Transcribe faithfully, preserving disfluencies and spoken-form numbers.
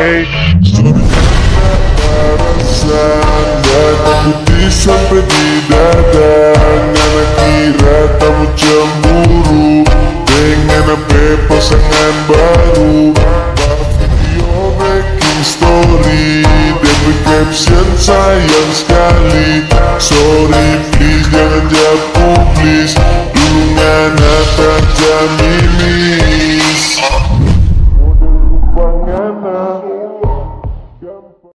hey. Barasa, datang putih sampai di dada. Ngana kira kamu cemburu dengan apa pasangan baru. Video making story, D P caption sayang sekali. Sorry please jangan jatuh please, dulu ngana tak jam ini.